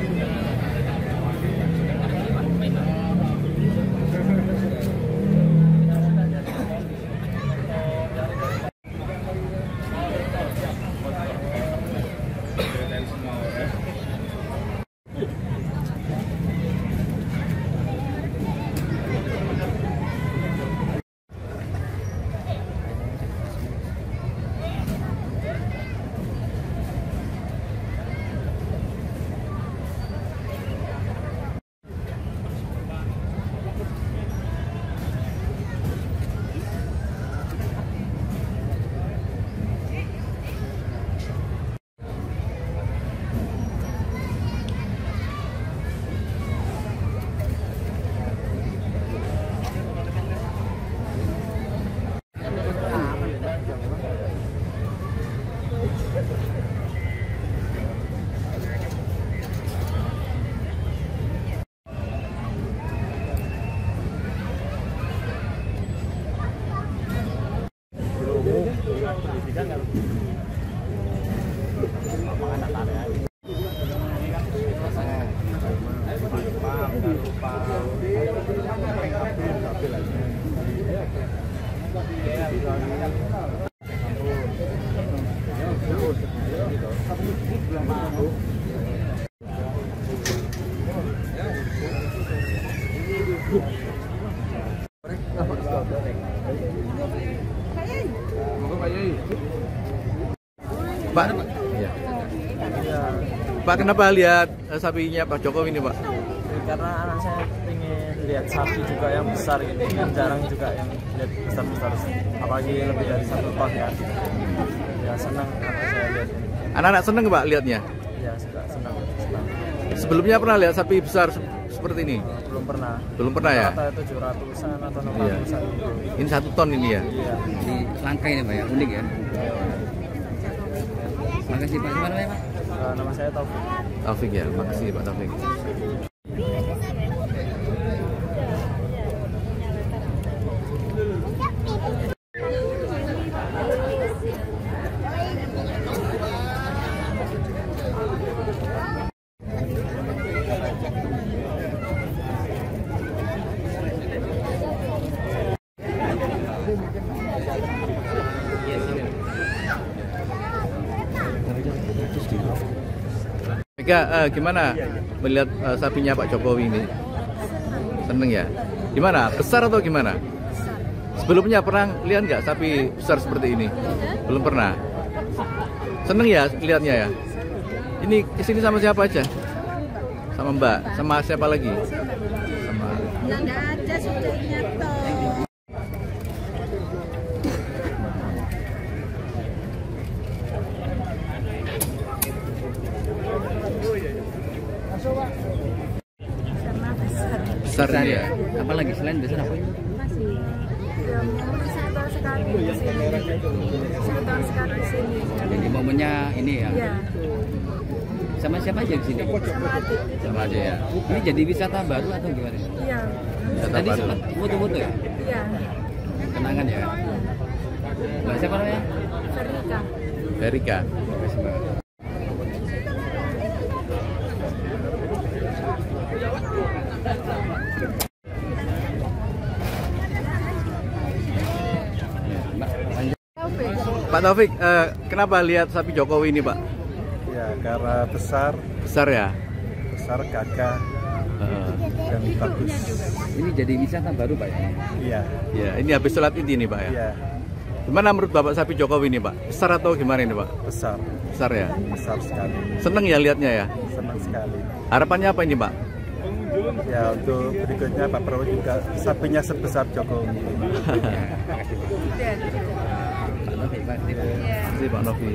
Pak, ya. Pak, kenapa lihat sapinya Pak Jokowi ini, Pak? Karena anak saya ingin lihat sapi juga yang besar gitu, yang jarang juga yang lihat besar-besar, apalagi lebih dari 1 ton ya. Ya senang anak saya lihat ini. Anak-anak seneng Pak lihatnya? Ya suka senang. Sebelumnya pernah lihat sapi besar seperti ini? Belum pernah. Belum pernah ya? Rata 700-an atau 600-an gitu. Ini 1 ton ini ya? Iya. Ini langka ini Pak ya, unik ya. Makasih Pak, siapa namanya Pak? Nama saya Taufik. Taufik ya, makasih Pak Taufik. Mega, gimana melihat sapinya Pak Jokowi ini? Seneng ya? Gimana? Besar atau gimana? Sebelumnya pernah lihat nggak sapi besar seperti ini? Belum pernah. Seneng ya lihatnya ya? Ini kesini sama siapa aja? Sama Mbak? Sama siapa lagi? Sama. Nggak ada sudahnya toh. Besar ini ya? Apa lagi selain besar apa? Masih sekitar sekali di sini. Sekitar sekali di sini. Jadi momennya ini ya. Iya. Sama siapa aja di sini? Sama adik. Sama aja ya. Ini jadi wisata baru atau gimana? Iya. Tadi sempat foto-foto ya? Iya. Kenangan ya? Mbak siapa namanya? Verika. Erika. Makasih Mbak. Pak Taufik, kenapa lihat sapi Jokowi ini Pak? Ya karena besar Besar ya? gagah dan bagus. Ini jadi wisata baru Pak ya? Iya. Ya, ini habis sholat Id ini Pak ya? Iya. Gimana menurut Bapak sapi Jokowi ini Pak? Besar atau gimana ini Pak? Besar. Besar ya? Besar sekali. Seneng ya lihatnya ya? Senang sekali. Harapannya apa ini Pak? Ya untuk berikutnya Pak Prabowo juga sapinya sebesar Jokowi. Terima kasih Pak Novi.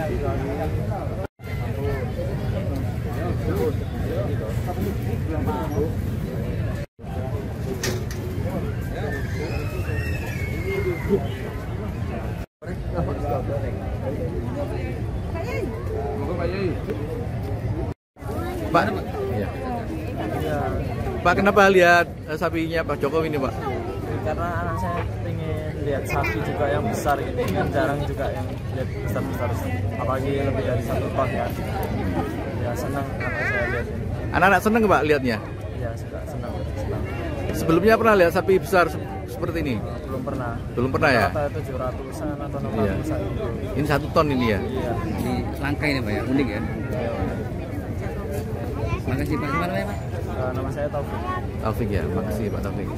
Pak, iya. Pak, kenapa lihat sapinya Pak Jokowi ini, Pak? Karena anak saya pengen lihat sapi juga yang besar gitu kan, jarang juga yang lihat besar-besar, apalagi lebih dari 1 ton ya. Ya senang anak saya lihat ini. Anak-anak seneng Pak lihatnya? Ya suka senang. Sebelumnya pernah lihat sapi besar seperti ini? Belum pernah. Belum pernah ya? Rata 700-an atau 600-an Iya. gitu. Ini 1 ton ini ya? Iya. Ini langka ini Pak ya, unik ya. Makasih Pak, gimana ya Pak? Nama saya Taufik. Taufik ya, makasih Pak Taufik.